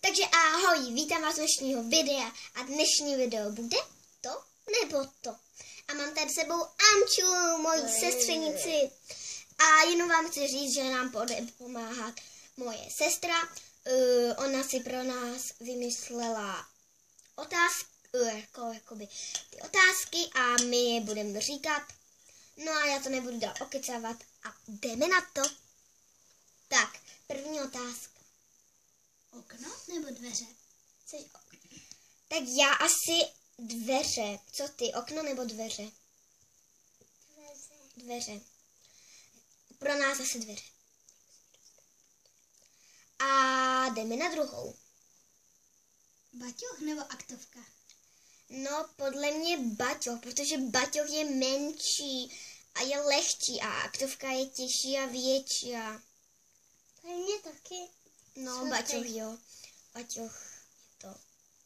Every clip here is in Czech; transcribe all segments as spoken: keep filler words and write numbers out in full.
Takže ahoj, vítám vás z dnešního videa a dnešní video bude to nebo to. A mám tady s sebou Anču, moji sestřenici. A jenom vám chci říct, že nám bude pomáhat moje sestra. Uh, ona si pro nás vymyslela otázky, uh, jako, jakoby, ty otázky a my je budeme říkat. No a já to nebudu dál okecávat a jdeme na to. Tak, první otázka. Okno nebo dveře? Chceš okno? Tak já asi dveře. Co ty, okno nebo dveře? Dveře. Dveře. Pro nás asi dveře. A jdeme na druhou. Baťoch nebo aktovka? No, podle mě baťoch, protože baťoch je menší a je lehčí a aktovka je těžší a větší. Pro mě taky. No, Co baťoch, ty? jo. Baťoch je to.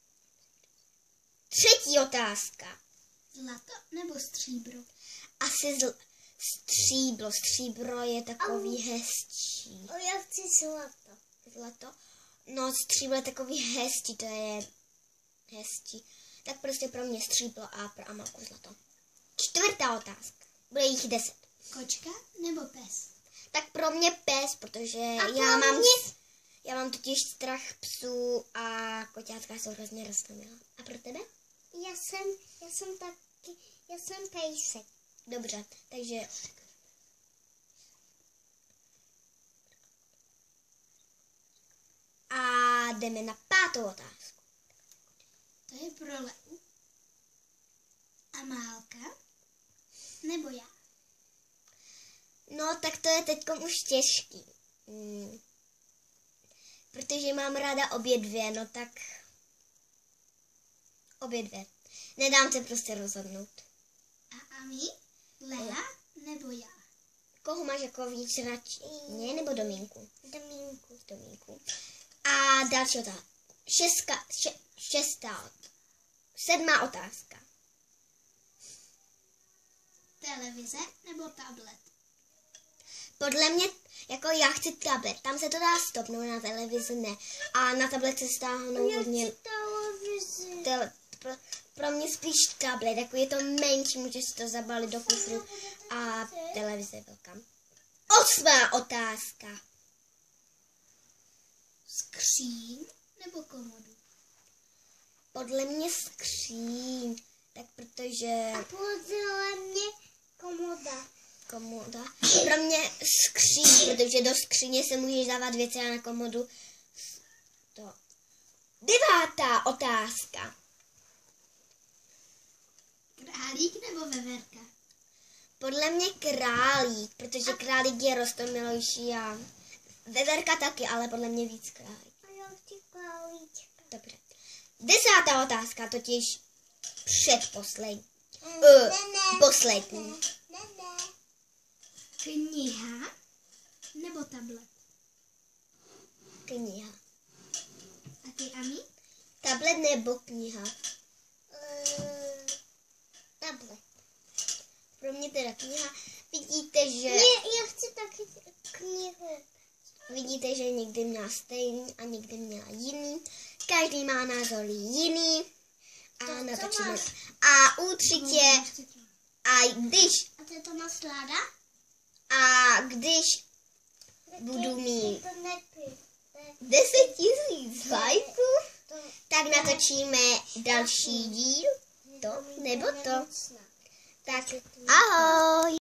Třetí otázka. Zlato nebo stříbro? Asi zl... stříbro. Stříbro je takový hezčí. O, já chci zlato. Zlato? No, stříbro je takový hezčí, to je hezčí. Tak prostě pro mě stříbro a pro Amalku zlato. Čtvrtá otázka. Bude jich deset. Kočka nebo pes? Tak pro mě pes, protože A já pro mám... mě? Já mám totiž strach psů a koťátka jsou hrozně roztomilá. A pro tebe? Já jsem, já jsem taky, já jsem pejsek. Dobře, takže... A jdeme na pátou otázku. To je pro Leu. Amálka nebo já? No, tak to je teď už těžký. Hmm. Protože mám ráda obě dvě, no tak... Obě dvě. Nedám se prostě rozhodnout. A Ami? Lea nebo já? Koho máš jako víc radši? Mě nebo Domínku? Domínku. Domínku. A další otázka. Šestka, še, šestá. Sedmá otázka. Televize nebo tablet? Podle mě, jako já chci tablet. Tam se to dá stopnout, na televizi ne. A na tablet se stáhnou hodně... televizi. Tele, pro, pro mě spíš tablet, jako je to menší, může si to zabalit do kufru. A televize je velká. Osmá otázka. Skříň nebo komodu? Podle mě skříň. Tak protože... A podle mě komoda. Komoda. Pro mě skříň, protože do skříně se můžeš dávat věci a na komodu. To. Devátá otázka. Králík nebo veverka? Podle mě králík, protože králík je roztomilejší a veverka taky, ale podle mě víc králík. A já chci králíčka. Dobře. Desátá otázka, totiž předposlední. Mm, Uh, ne, ne. poslední. Ne, ne. Kniha nebo tablet? Kniha. A ty, Ami? Tablet nebo kniha? Uh, tablet. Pro mě teda kniha. Vidíte, že... Ne, já chci taky knihu. Vidíte, že někdy měla stejný a někdy měla jiný. Každý má názor jiný. A To, co natočíme. máš? A určitě, a když, A to je to masláda? a když budu mít To nepij. deset tisíc lajků, To, tak natočíme další díl. To nebo to. nemocná. Tak ahoj.